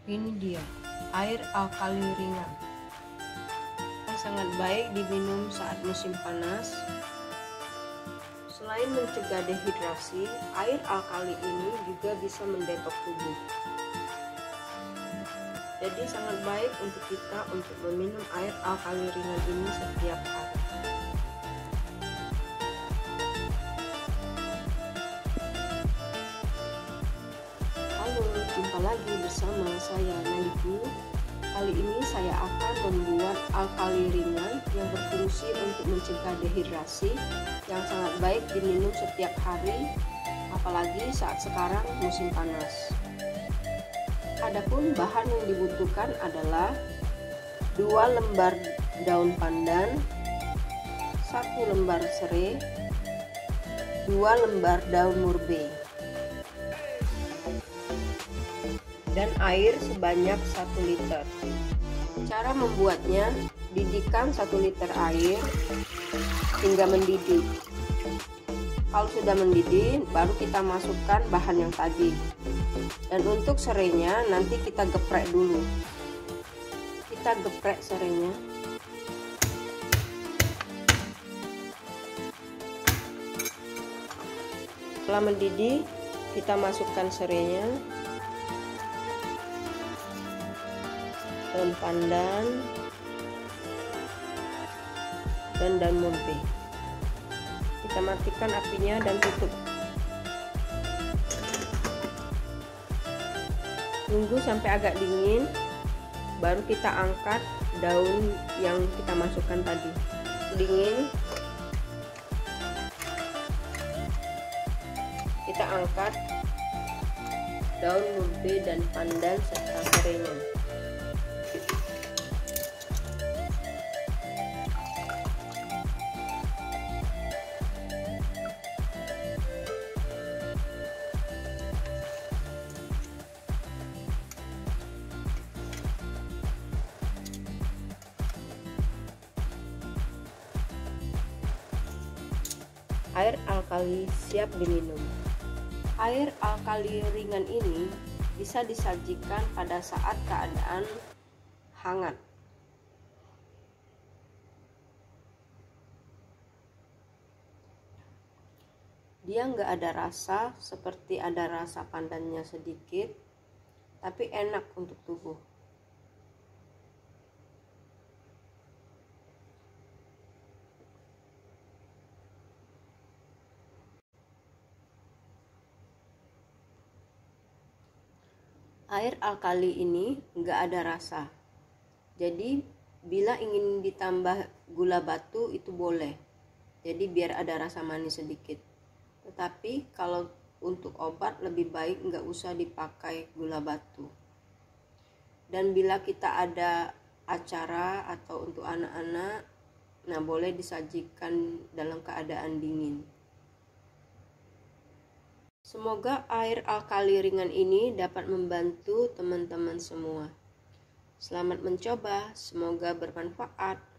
Ini dia air alkali ringan yang sangat baik diminum saat musim panas. Selain mencegah dehidrasi, air alkali ini juga bisa mendetoks tubuh. Jadi sangat baik untuk kita untuk meminum air alkali ringan ini setiap hari. Halo, jumpa lagi bersama saya Naliku. Kali ini saya akan membuat alkali ringan yang berfungsi untuk mencegah dehidrasi yang sangat baik diminum setiap hari, apalagi saat sekarang musim panas. Adapun bahan yang dibutuhkan adalah 2 lembar daun pandan, 1 lembar serai, 2 lembar daun murbe, dan air sebanyak 1 liter. Cara membuatnya, didihkan 1 liter air hingga mendidih. Kalau sudah mendidih, baru kita masukkan bahan yang tadi. Dan untuk serainya nanti kita geprek dulu. Kita geprek serainya. Setelah mendidih, kita masukkan serainya, daun pandan, dan daun murbe. Kita matikan apinya dan tutup. Tunggu sampai agak dingin, baru kita angkat daun yang kita masukkan tadi. Dingin, kita angkat daun murbe dan pandan serta serainya. Air alkali siap diminum. Air alkali ringan ini bisa disajikan pada saat keadaan hangat. Dia nggak ada rasa, seperti ada rasa pandannya sedikit, tapi enak untuk tubuh. Air alkali ini nggak ada rasa, jadi bila ingin ditambah gula batu itu boleh, jadi biar ada rasa manis sedikit. Tetapi kalau untuk obat lebih baik nggak usah dipakai gula batu. Dan bila kita ada acara atau untuk anak-anak, nah boleh disajikan dalam keadaan dingin. Semoga air alkali ringan ini dapat membantu teman-teman semua. Selamat mencoba, semoga bermanfaat.